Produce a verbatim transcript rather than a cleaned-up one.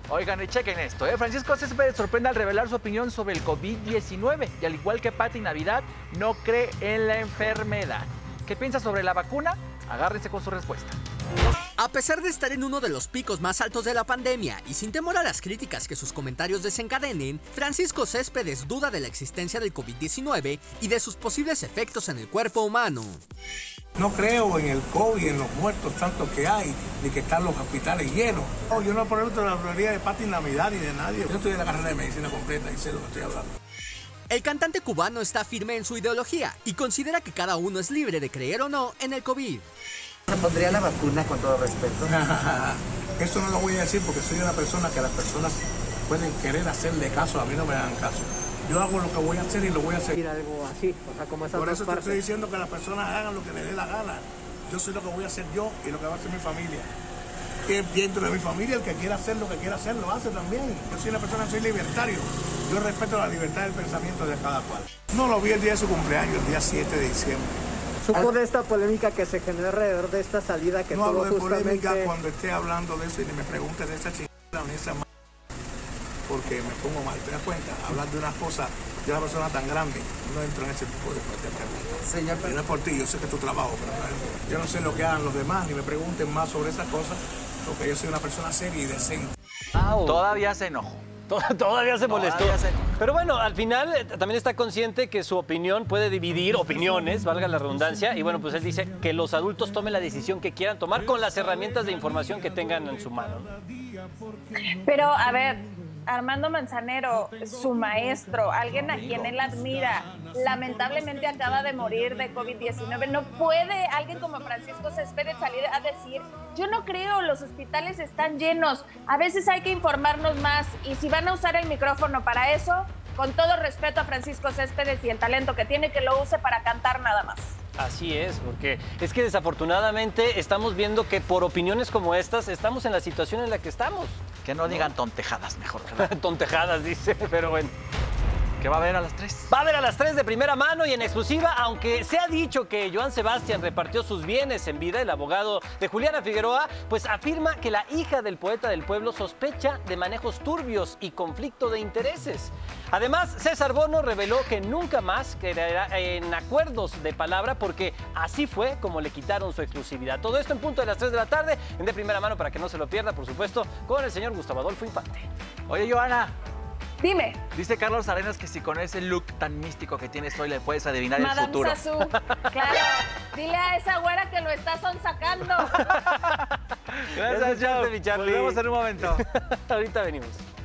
Oigan, y chequen esto, ¿eh? Francisco Céspedes sorprende al revelar su opinión sobre el COVID diecinueve y al igual que Pati Navidad, no cree en la enfermedad. ¿Qué piensa sobre la vacuna? Agárrense con su respuesta. A pesar de estar en uno de los picos más altos de la pandemia y sin temor a las críticas que sus comentarios desencadenen, Francisco Céspedes duda de la existencia del COVID diecinueve y de sus posibles efectos en el cuerpo humano. No creo en el COVID y en los muertos tanto que hay, ni que están los hospitales llenos. No, yo no pregunto la prioridad de Pati Navidad ni de nadie. Yo estoy en la carrera de medicina completa y sé lo que estoy hablando. El cantante cubano está firme en su ideología y considera que cada uno es libre de creer o no en el COVID. ¿Se pondría la vacuna con todo respeto? Eso no lo voy a decir porque soy una persona que las personas pueden querer hacerle caso, a mí no me dan caso. Yo hago lo que voy a hacer y lo voy a hacer. Algo así, o sea, como esas Por dos eso te partes. estoy diciendo que las personas hagan lo que les dé la gana. Yo soy lo que voy a hacer yo y lo que va a hacer mi familia. Y dentro de mi familia, el que quiera hacer lo que quiera hacer, lo hace también. Yo soy una persona, soy libertario. Yo respeto la libertad del pensamiento de cada cual. No lo vi el día de su cumpleaños, el día siete de diciembre. ¿Supo de esta polémica que se generó alrededor de esta salida que no tuvo hablo de justamente... polémica cuando esté hablando de eso y ni me pregunte de esa chingada ni esa m... porque me pongo mal, ¿te das cuenta? Hablar de unas cosas de una persona tan grande, no entro en ese tipo de preguntas. Señor, pero no es por ti, yo sé que es tu trabajo, pero no, yo no sé lo que hagan los demás, ni me pregunten más sobre esas cosas, porque yo soy una persona seria y decente. Wow. Todavía se enojó. Todavía se molestó. Todavía se... Pero bueno, al final eh, también está consciente que su opinión puede dividir opiniones, valga la redundancia, y bueno, pues él dice que los adultos tomen la decisión que quieran tomar con las herramientas de información que tengan en su mano. Pero, a ver, Armando Manzanero, su maestro, alguien a quien él admira, lamentablemente acaba de morir de COVID diecinueve. No puede alguien como Francisco Céspedes salir a decir, yo no creo, los hospitales están llenos, a veces hay que informarnos más, y si van a usar el micrófono para eso, con todo respeto a Francisco Céspedes y el talento que tiene, que lo use para cantar nada más. Así es, porque es que desafortunadamente estamos viendo que por opiniones como estas estamos en la situación en la que estamos. Que no digan tontejadas mejor. Tontejadas, dice, pero bueno. ¿Qué va a haber a las tres? Va a haber a las tres de primera mano y en exclusiva, aunque se ha dicho que Joan Sebastián repartió sus bienes en vida, el abogado de Juliana Figueroa, pues afirma que la hija del poeta del pueblo sospecha de manejos turbios y conflicto de intereses. Además, César Bono reveló que nunca más quedará en acuerdos de palabra porque así fue como le quitaron su exclusividad. Todo esto en punto de las tres de la tarde, en de primera mano para que no se lo pierda, por supuesto, con el señor Gustavo Adolfo Infante. Oye, Joana. Dime. Dice Carlos Arenas que si con ese look tan místico que tienes hoy le puedes adivinar Madame el futuro. Sassou, claro. Dile a esa güera que lo está sonsacando. Gracias, Gracias, mi Charlie. Volvemos en un momento. Ahorita venimos.